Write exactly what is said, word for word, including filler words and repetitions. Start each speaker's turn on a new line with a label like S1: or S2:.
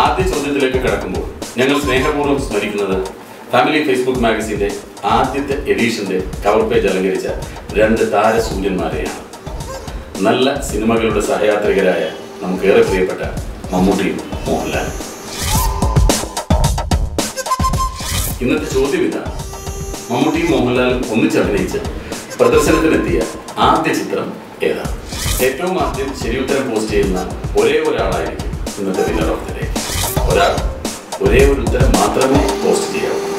S1: ആദ്യ ചോദ്യത്തിലേക്ക് കടക്കുമ്പോൾ ഞങ്ങൾ സ്നേഹപൂർവ്വം സ്മരിക്കുന്നത് ഫാമിലി ഫേസ്ബുക്ക് മാഗസിന്റെ ആദ്യത്തെ എഡീഷന്റെ കവർ പേജ് അലങ്കരിച്ച രണ്ട് താരസൂര്യന്മാരെയാണ്. നല്ല സിനിമകളുടെ സഹയാത്രികരായ നമുക്കേറെ പ്രിയപ്പെട്ട മമ്മൂട്ടിയും മോഹൻലാലും. ഇന്നത്തെ ചോദ്യം ഇതാണ്: മമ്മൂട്ടിയും മോഹൻലാലും ഒന്നിച്ചഭിനയിച്ച് പ്രദർശനത്തിനെത്തിയ ആദ്യ ചിത്രം ഏതാണ്? ഏറ്റവും ആദ്യം ശരിയുത്തരം പോസ്റ്റ് ചെയ്യുന്ന ഒരേ ഒരാളായിരിക്കും ഇന്നത്തെ വിന്നർ ഓഫ് ദി ഡേ. ഒരാൾ ഒരേ ഒരു ഉത്തരം മാത്രമേ പോസ്റ്റ് ചെയ്യാവൂ.